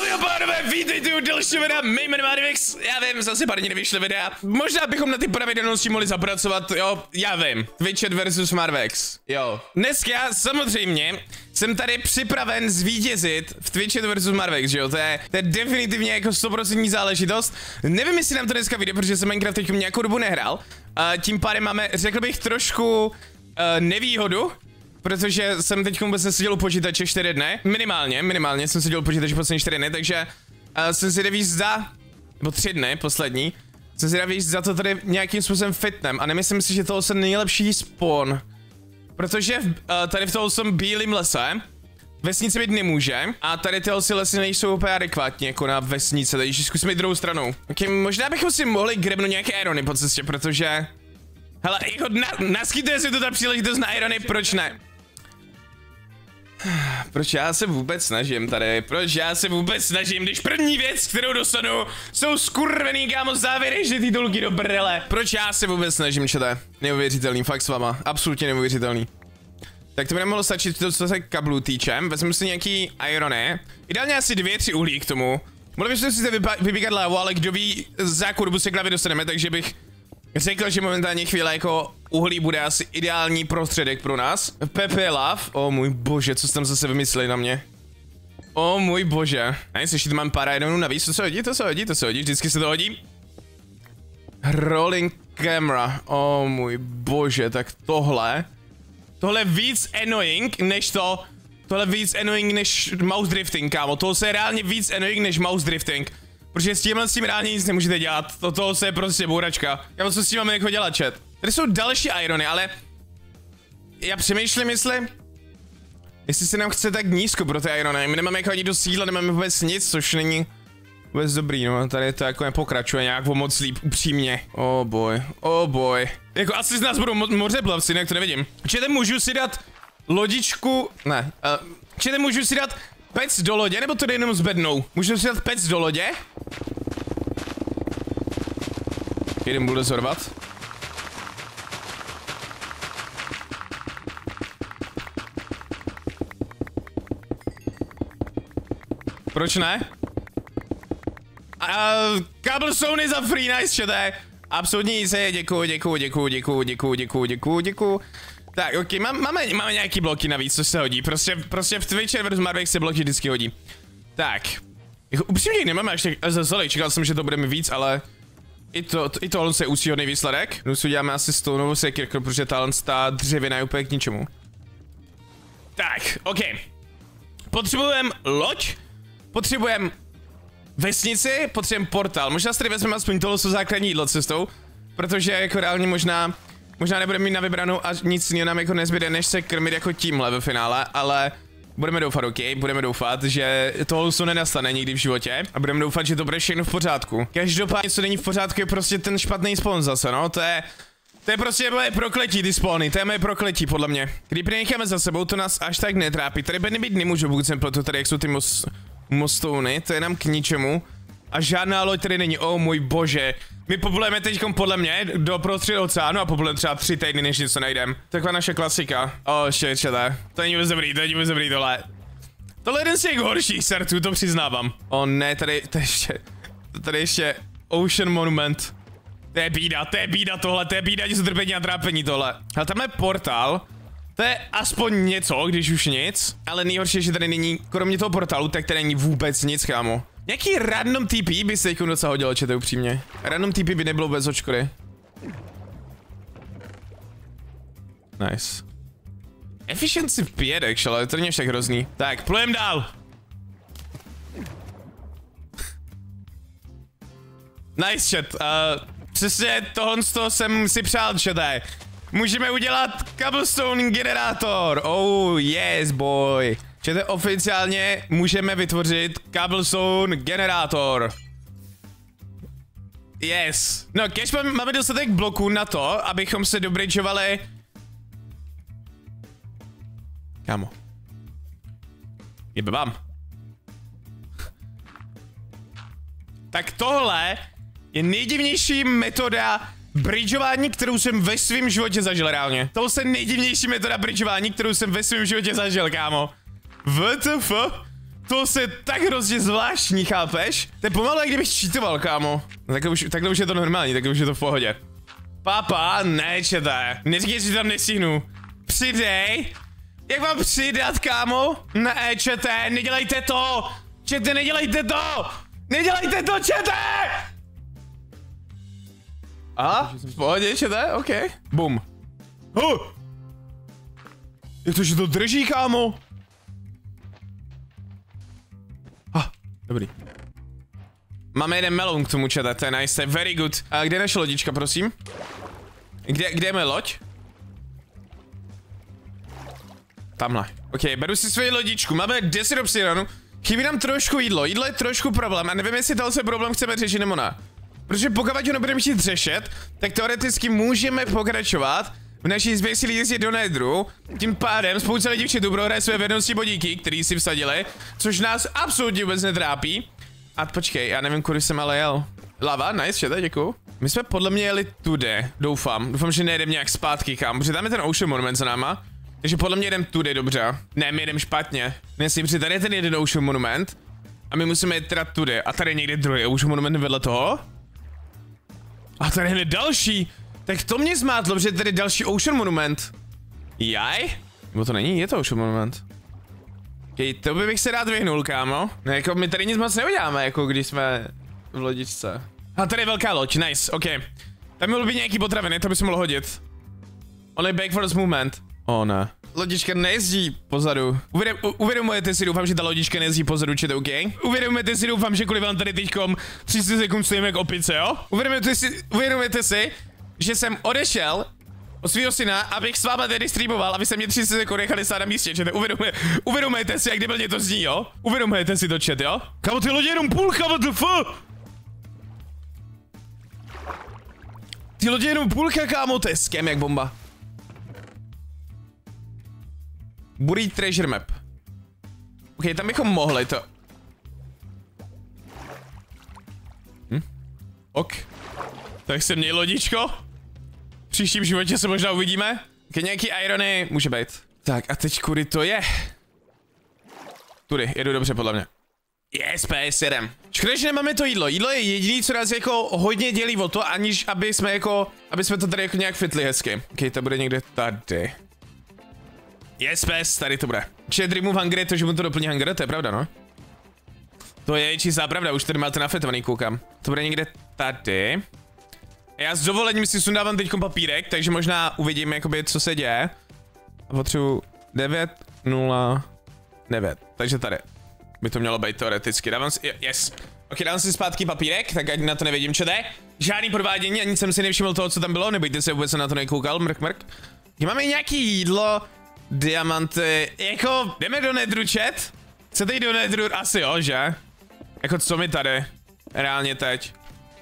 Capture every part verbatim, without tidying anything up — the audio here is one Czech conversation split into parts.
Ahoj pánové, vítejte u dalšího videa, mé jméno je Adivix, já vím, zase pár dní nevyšly videa. Možná bychom na ty pravidelnosti mohli zapracovat, jo, já vím. Twitchet versus Marvex, jo. Dneska samozřejmě jsem tady připraven zvítězit v Twitchet versus Marvex, že jo, to je, to je definitivně jako sto procent záležitost. Nevím, jestli nám to dneska vyjde, protože jsem Minecraft teď nějakou dobu nehrál. Uh, tím pádem máme, řekl bych, trošku uh, nevýhodu. Protože jsem teď vůbec neseděl u počítače čtyři dny, minimálně, minimálně jsem seděl u počítače poslední čtyři dny, takže uh, jsem si nevíc za, nebo tři dny poslední, jsem si nevíc za to tady nějakým způsobem fitnem a nemyslím si, že tohle je nejlepší spawn. Protože uh, tady v tom jsem bílým lese, vesnice být nemůže a tady tyhle si lesy nejsou úplně adekvátní jako na vesnice, takže zkusíme jít druhou stranou. Okay, možná bychom si mohli grebnout nějaké irony po cestě, protože... Hele, jako na, naskytuje se tu ta příležitost na irony, proč ne? Proč já se vůbec snažím tady? Proč já se vůbec snažím, když první věc, kterou dostanu, jsou skurvený kámo závěry, že ty dolky do brdele. Proč já se vůbec snažím, čete? Neuvěřitelný, fakt s váma, absolutně neuvěřitelný. Tak to by nemohlo stačit to, co se kablů týčem, vezmu si nějaký irony, ideálně asi dvě, tři uhlí k tomu. Mohli bychom si to vybíkat lávu, ale kdo ví, za jakou dobu se k hlavě dostaneme, takže bych řekl, že momentálně chvíle jako uhlí bude asi ideální prostředek pro nás. Pepe Love, o oh, můj bože, co jsi tam zase vymysleli na mě. O oh, můj bože. A jestli tu mám pár ironů navíc, to se hodí, to se hodí, to se hodí, vždycky se to hodí. Rolling camera, o oh, můj bože, tak tohle. Tohle je víc annoying, než to, tohle je víc annoying než mouse drifting, kámo, tohle je reálně víc annoying než mouse drifting. Protože s tímhle s tím reálně nic nemůžete dělat, to toho se je prostě bouračka. Já co s tím máme jako dělat, chat. Tady jsou další irony, ale... Já přemýšlím, jestli... Jestli se nám chce tak nízko pro ty irony, my nemáme jako ani do sídla, nemáme vůbec nic, což není... Vůbec dobrý, no, tady to jako nepokračuje nějak o moc líp, upřímně. Oh boy, oh boy. Jako asi z nás budou mo mořeplavci, jinak to nevidím. Čete, můžu si dát lodičku... Ne, uh, čete, můžu si dát... Pec do lodě, nebo to jde jenom s bednou? Můžu si dát pec do lodě? Jeden bude zorvat. Proč ne? Uh, Cobblestone za free, nice, čete. Absolutně nic, děkuju, děkuju, děkuju, děkuju, děkuju, děkuju, děkuju, děkuju. Tak, ok, máme, máme nějaký bloky navíc, co se hodí, prostě, prostě v Twitchet versus Marvex se bloky vždycky hodí. Tak, jako upřímně nemáme až tak zazali, čekal jsem, že to bude mi víc, ale i to, i tohle je úctíhodný výsledek. No si uděláme asi stoneovou sekirku, protože tahle ta dřevina je úplně k ničemu. Tak, ok. Potřebujeme loď, potřebujeme vesnici, potřebujeme portál, možná si tady vezmeme aspoň tohle základní jídlo cestou, protože jako reálně možná... Možná nebudeme mít na vybranou a nic jiného nám jako nezbyde, než se krmit jako tímhle ve finále, ale budeme doufat, ok, budeme doufat, že tohle se nenastane nikdy v životě a budeme doufat, že to bude všechno v pořádku. Každopádně, co není v pořádku, je prostě ten špatný spawn zase, no, to je, to je prostě moje prokletí, ty spawny, to je moje prokletí, podle mě. Když necháme za sebou, to nás až tak netrápí, tady by nebýt nemůžu, pokud jsem proto tady, jak jsou ty mos, mostouny, to je nám k ničemu. A žádná loď tady není, oh můj bože. My populujeme teďkom podle mě do prostřed oceánu a populujeme třeba tři týdny, než něco najdem. Taková naše klasika. Oh shit, čete. To není vůbec dobrý, to není vůbec dobrý tohle. Tohle je jeden z těch horších startů, to přiznávám. Oh ne, tady, tady ještě, tady ještě Ocean Monument. To je bída, to je bída tohle, to je bída, něco trpení a trápení tohle. Ale tam je portál. To je aspoň něco, když už nic. Ale nejhorší je, že tady není, kromě toho portálu, tak tady není vůbec nic, kámo. Nějaký random T P by se jako docela hodilo, čete upřímně. Random T P by nebylo bez očkody. Nice. Efficiency v pět, ale to není však hrozný. Tak, plujem dál. Nice, chat. Uh, přesně tohle z toho jsem si přál, čete. Můžeme udělat cobblestone generátor. Oh, yes, boy. Čete, oficiálně můžeme vytvořit cobblestone generátor. Yes. No, když máme dostatek bloků na to, abychom se dobridžovali... Kámo. Jebebám. Tak tohle je nejdivnější metoda bridžování, kterou jsem ve svém životě zažil reálně. Tohle je nejdivnější metoda bridžování, kterou jsem ve svém životě zažil, kámo. W T F? To se tak hrozně zvláštní, chápeš? To je pomalu, jak kdybych cheatoval, kámo. Takhle už, takhle už je to normální, takhle už je to v pohodě. Papa, ne, čete. Neříkej, že tam nestihnu. Přidej. Jak mám přidat, kámo? Ne, čete, nedělejte to. Čete, nedělejte to. Nedělejte to, čete. Aha, v pohodě, čete, ok. Bum. Oh. Jak to, že to drží, kámo? Ah, dobrý. Máme jeden meloun k tomu, čete, to je nice, to je very good. A kde je naše lodička, prosím? Kde, kde je moje loď? Tamhle. Ok, beru si svoji lodičku, máme deset obsidianu. Chybí nám trošku jídlo, jídlo je trošku problém a nevím, jestli tohle problém chceme řešit nebo ne. Protože pokud ho nebudeme chtít řešit, tak teoreticky můžeme pokračovat v naší zběsilí jízdě do Nedru. Tím pádem spousta lidí v chatu budou hrát své věrnosti bodíky, který si vsadili, což nás absolutně vůbec netrápí. A počkej, já nevím, kudy jsem ale jel. Lava, nice, čete, děkuju. My jsme podle mě jeli tudy, doufám. Doufám, že nejedeme nějak zpátky kam, protože tam je ten Ocean Monument za náma. Takže podle mě jdem tudy, dobře. Ne, my jdem špatně. Nesím, protože tady je ten jeden Ocean Monument. A my musíme jít teda tudy. A tady je někde druhý Ocean Monument vedle toho. A tady je další. Tak to mě zmátlo, protože tady je další Ocean Monument. Jaj? Nebo to není, je to Ocean Monument. Okay, to by bych se rád vyhnul, kámo. No, jako my tady nic moc neuděláme, jako když jsme v lodičce. A tady je velká loď, nice, ok. Tam mělo být nějaký potraviny, to by se mohlo hodit. Only back for this movement. O ne. Lodička nejezdí pozadu. Uvědom, uvědomujete si, doufám, že ta lodička nejezdí pozadu, čete, ok? Uvědomujete si, doufám, že kvůli vám tady teďkom třicet sekund stojíme jako opice, jo? Uvědomujete si, uvědomujete si, že jsem odešel od svého syna, abych s váma tady streamoval, aby se mě třicet sekund nechali stát na místě, čete. Uvědomuje, uvědomujete si, jak debilně to zní, jo? Uvědomujete si to, čet, jo? Kámo, ty lodě jenom půlka, what the fuck? Ty lodě jenom půlka, kámo, to je scam jak bomba. Buried treasure map. Ok, tam bychom mohli to. Hm? Ok. Tak se měj, lodičko. V příštím životě se možná uvidíme. Ok, nějaký irony může být. Tak a teď kudy to je? Tudy, jedu dobře podle mě. Yes, P S jedem. Škoda, že nemáme to jídlo. Jídlo je jediný, co nás jako hodně dělí o to, aniž aby jsme jako, aby jsme to tady jako nějak fitli hezky. Ok, to bude někde tady. Yes, pes, tady to bude. Chat remove hunger, to, že mu to doplní hunger, to je pravda, no. To je čistá pravda, už tady máte nafetovaný, koukám. To bude někde tady. Já s dovolením si sundávám teďkom papírek, takže možná uvidím, jakoby, co se děje. A potřebuji devět nula devět, takže tady. By to mělo být teoreticky, dávám si, yes. Ok, dám si zpátky papírek, tak ať na to nevidím, čo jde. Žádný provádění, ani jsem si nevšiml toho, co tam bylo, nebojte se, vůbec jsem na to nekoukal, mrk, mrk. Máme nějaký jídlo. Diamanty, jako, jdeme do Nedru, chat? Chcete jít do Nedru? Asi jo, že? Jako, co mi tady? Reálně teď.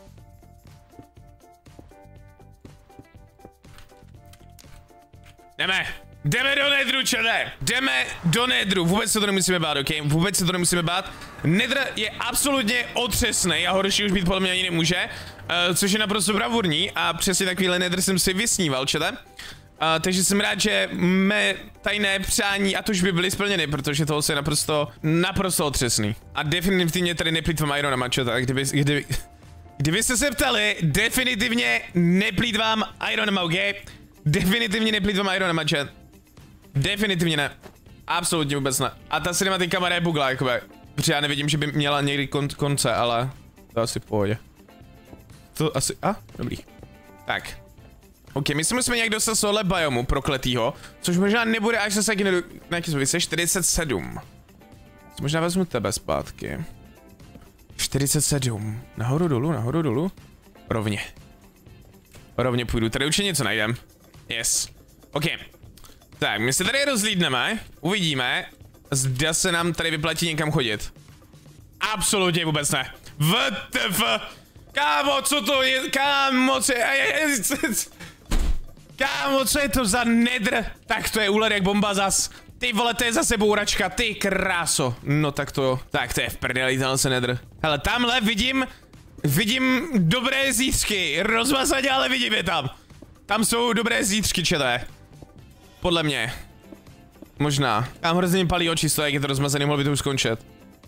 Jdeme, jdeme do Nedru, čele! Jdeme do Nedru, vůbec se to nemusíme bát, ok? Vůbec se to nemusíme bát. Nedr je absolutně otřesný a horší už být podle mě ani nemůže. Uh, což je naprosto bravurní a přesně takovýhle Nedr jsem si vysníval, čele? Uh, takže jsem rád, že mé tajné přání a tužby byly splněny, protože toho je naprosto, naprosto otřesný. A definitivně tady neplýtvám ironama, čo tak, kdyby, kdyby, kdybyste se ptali, definitivně neplýtvám ironama, ok? Definitivně neplýtvám ironama, chat. Definitivně ne. Absolutně vůbec ne. A ta cinematika má bugla, jakoby. Protože já nevidím, že by měla někdy kon konce, ale to asi v pohodě. To asi, a? Dobrý. Tak. Ok, my se musíme nějak dostat z tohle biomu prokletýho, což možná nebude až zase na nějaký zbytce čtyřicet sedm. Co možná vezmu tebe zpátky. čtyřicet sedm. Nahoru dolů, nahoru dolů. Rovně. Rovně půjdu, tady určitě něco najdem. Yes. Ok. Tak, my se tady rozlídneme, uvidíme, zda se nám tady vyplatí někam chodit. Absolutně vůbec ne. W T F. Kámo, co to je? Kámo, co je? Kámo, co je to za Nedr? Tak to je úlet jak bomba zas. Ty vole, to je zase bouračka, ty kráso. No tak to jo. Tak to je v prdeli, tenhle se Nedr. Hele, tamhle vidím, vidím dobré zítřky. Rozmazaně, ale vidím je tam. Tam jsou dobré zítřky, čelé. Podle mě. Možná. Tam hrozně palí oči z toho, jak je to rozmazaný, mohl by to už skončit.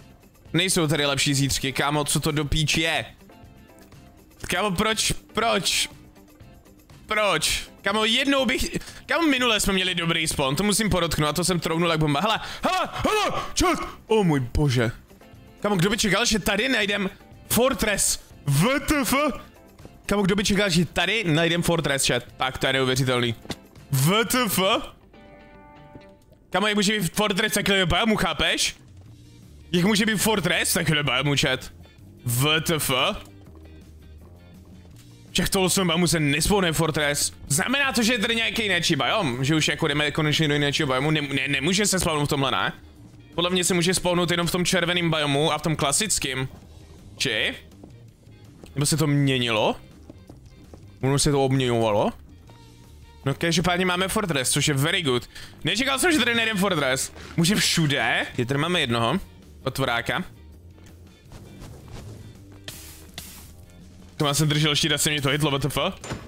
Nejsou tady lepší zítřky, kámo, co to do píči je? Kámo, proč, proč? Proč? Kámo, jednou bych... Kámo, minule jsme měli dobrý spawn, to musím podotknout, a to jsem troubnul jak bomba. Hele, hele, hele, čet! O můj bože. Kámo, kdo by čekal, že tady najdem Fortress? W T F? Kámo, kdo by čekal, že tady najdem Fortress, chat? Tak, to je neuvěřitelný. W T F? Kámo, jak může být Fortress takhle biomu, chápeš? Jak může být Fortress takhle biomu, chat? W T F? Však tohle jsem biomu se nespawne Fortress. Znamená to, že je tady nějaký jiný biom? Že už jako jdeme konečně do jiného biomu? Ne, ne, nemůže se spawnout v tomhle, ne? Podle mě se může spawnout jenom v tom červeném biomu a v tom klasickém. Či? Nebo se to měnilo? Ono se to obměňovalo? No každopádně máme Fortress, což je very good. Nečekal jsem, že tady nejdem Fortress. Může všude. Je tady máme jednoho. Otvoráka. To já jsem držel štít, asi mě to hitlo, W T F.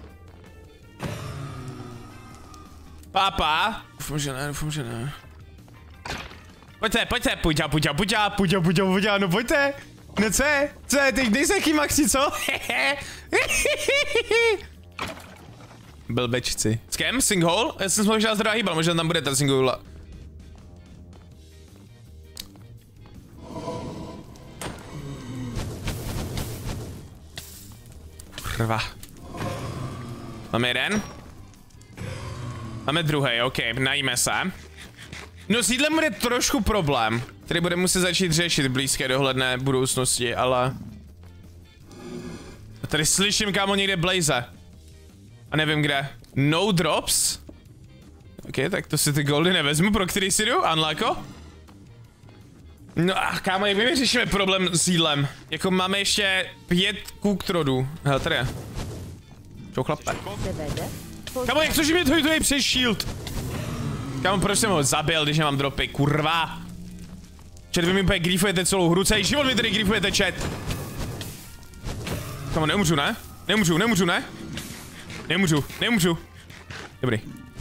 Pápa. Doufám, že ne, doufám, že ne. Pojďte, pojďte, pojďte, pojďte, pojďte, pojďte, pojďte, pojďte, no pojďte. No co je? Co je, teď nejsi jaký maxi, co? Blbečci. Scam? Sinkhole? Já jsem možná zdravá hýbal, možná tam bude ta sinkhole. Kurva. Máme jeden. Máme druhý, ok, najíme se. No s jídlem bude trošku problém, který bude muset začít řešit v blízké dohledné budoucnosti, ale... A tady slyším, kámo, někde Blaze. A nevím kde. No drops? Ok, tak to si ty goldy nevezmu, pro který si jdu, Unlocko? No a kámo, jak my vyřešíme problém s jídlem? Jako máme ještě pět kůktrodů. Hele, tady je. Čau chlape. Kámo, jak to, že mě to je přes shield? Kámo, proč jsem ho zabil, když nemám dropy, kurva? Chat, vy mi úplně griefujete celou hru, celý život mi tady griefujete, chat. Kámo, neumřu, ne? Nemůžu, nemůžu, ne? Nemůžu, nemůžu. Dobrý.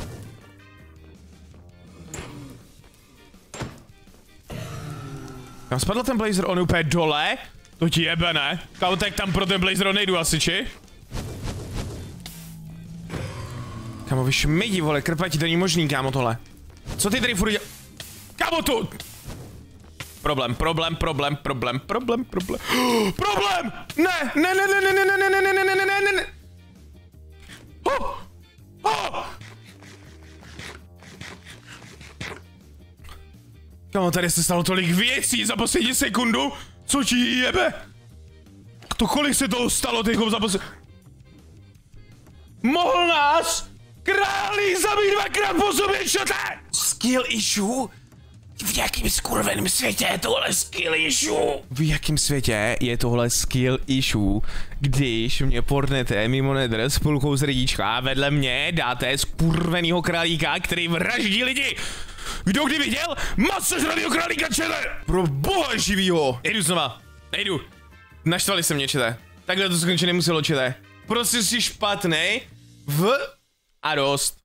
Kam spadl ten blazer, on je úplně dole? To ti jebe, ne? Kámo, tak tam pro ten blazer nejdu asi, či? Kámo, vy šmidi, vole, krpati, to není možný, kámo, tohle. Co ty tady furt děl... Kámo, to... Problém, problém, problém, problém, problém, problém. Problém! Ne, ne, ne, ne, ne, ne, ne, ne, ne, ne, ne, ne, ne, ne. Oh! Oh! Kámo, tady se stalo tolik věcí za poslední sekundu. Co ti jebe? To kolik se toho stalo teďkom za poslední... Mohl nás králi zabít dvakrát po sobě, čote! Skill issue? V jakém skurveném světě je tohle skill issue? V jakém světě je tohle skill issue, když mě pornete mimo nedr s půlkou z rydíčka a vedle mě dáte skurvenýho králíka, který vraždí lidi? Kdo kdy viděl masožravýho králíka, čele? Pro boha živýho! Nejdu znova, nejdu. Naštvali se mě, čete. Takhle to skončit nemuselo, čete. Prostě jsi špatnej v a dost.